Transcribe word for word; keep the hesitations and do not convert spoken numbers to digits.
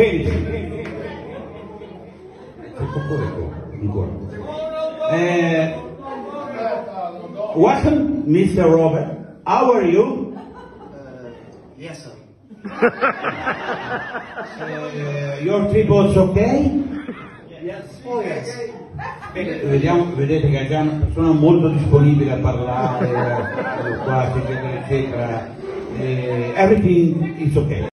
Benissimo. Uh, welcome, Mister Robert. How are you? Uh, yes, sir. uh, your trip was okay? Yes. Oh, yes. Bene, vediamo, vedete che è già una persona molto disponibile a parlare, loquaci, eccetera, eccetera. Uh, everything is okay.